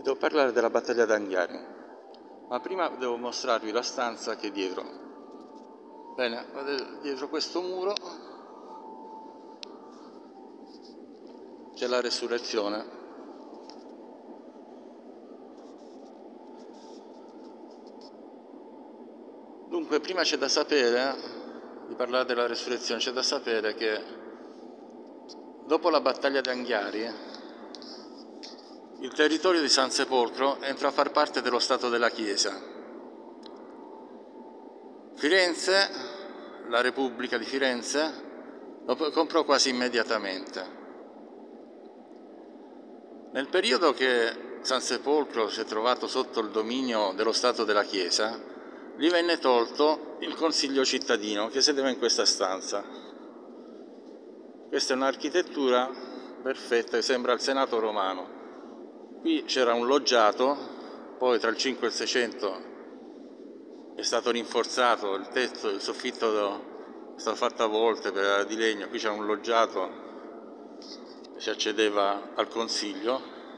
Devo parlare della battaglia d'Anghiari, ma prima devo mostrarvi la stanza che è dietro. Bene, dietro questo muro c'è la resurrezione. Dunque, prima c'è da sapere, di parlare della resurrezione, c'è da sapere che dopo la battaglia d'Anghiari il territorio di San Sepolcro entrò a far parte dello Stato della Chiesa. Firenze, la Repubblica di Firenze, lo comprò quasi immediatamente. Nel periodo che San Sepolcro si è trovato sotto il dominio dello Stato della Chiesa, gli venne tolto il Consiglio cittadino che sedeva in questa stanza. Questa è un'architettura perfetta che sembra il Senato romano. Qui c'era un loggiato, poi tra il 5 e il 600 è stato rinforzato, il tetto, il soffitto è stato fatto a volte per di legno, qui c'era un loggiato che si accedeva al consiglio.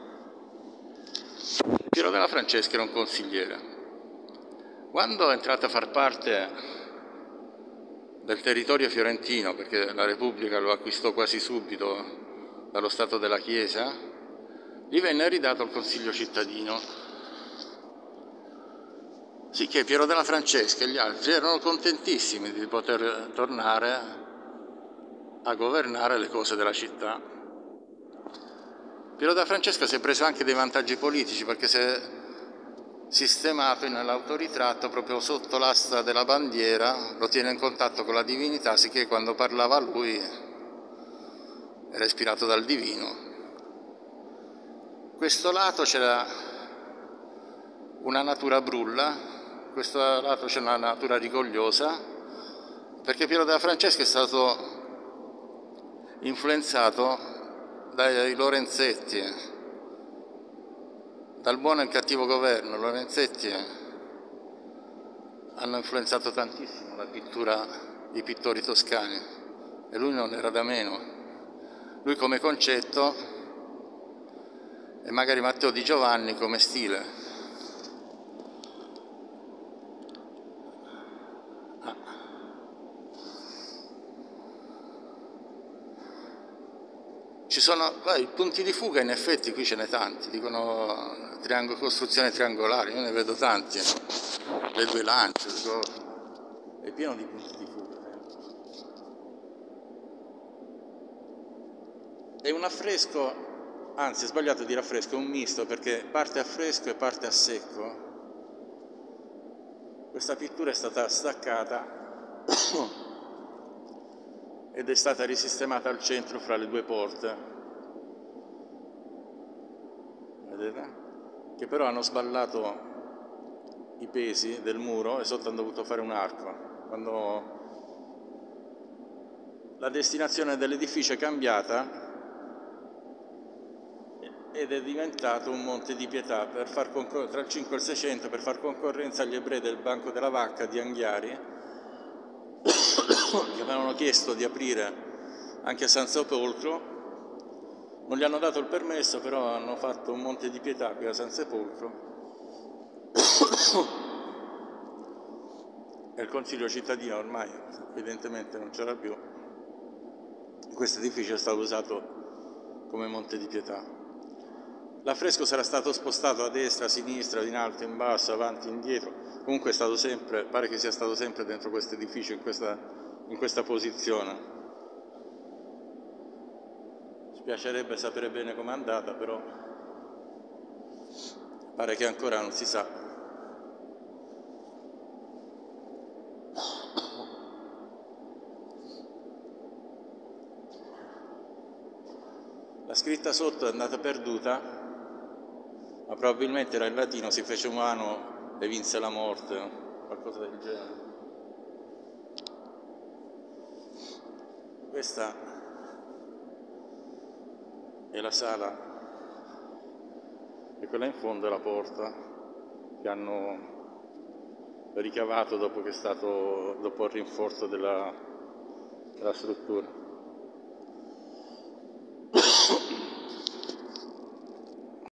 Piero della Francesca era un consigliere. Quando è entrato a far parte del territorio fiorentino, perché la Repubblica lo acquistò quasi subito dallo Stato della Chiesa, gli venne ridato il Consiglio cittadino. Sicché Piero della Francesca e gli altri erano contentissimi di poter tornare a governare le cose della città. Piero della Francesca si è preso anche dei vantaggi politici perché si è sistemato nell'autoritratto proprio sotto l'asta della bandiera, lo tiene in contatto con la divinità, sicché quando parlava lui era ispirato dal divino. Questo lato c'era una natura brulla, questo lato c'è una natura rigogliosa, perché Piero della Francesca è stato influenzato dai Lorenzetti, dal buono e il cattivo governo. Lorenzetti hanno influenzato tantissimo la pittura, i pittori toscani, e lui non era da meno. Lui come concetto e magari Matteo Di Giovanni come stile. Ci sono i punti di fuga, in effetti qui ce n'è tanti, dicono costruzione triangolare, io ne vedo tanti, no? Le due lance, è pieno di punti di fuga. È un affresco. Anzi, è sbagliato dire affresco, è un misto perché parte a fresco e parte a secco. Questa pittura è stata staccata ed è stata risistemata al centro fra le due porte. Vedete? Che però hanno sballato i pesi del muro e sotto hanno dovuto fare un arco. Quando la destinazione dell'edificio è cambiata ed è diventato un monte di pietà tra il 5 e il 600 per far concorrenza agli ebrei del Banco della Vacca di Anghiari che avevano chiesto di aprire anche a San Sepolcro. Non gli hanno dato il permesso, però hanno fatto un monte di pietà qui a San Sepolcro e il Consiglio cittadino ormai evidentemente non c'era più. Questo edificio è stato usato come monte di pietà. L'affresco sarà stato spostato a destra, a sinistra, in alto, in basso, avanti, indietro. Comunque è stato sempre, pare che sia stato sempre dentro questo edificio, in questa posizione. Ci piacerebbe sapere bene com'è andata, però pare che ancora non si sa. La scritta sotto è andata perduta, ma probabilmente era in latino, si fece umano e vinse la morte, qualcosa del genere. Questa è la sala e quella in fondo è la porta che hanno ricavato dopo il rinforzo della struttura.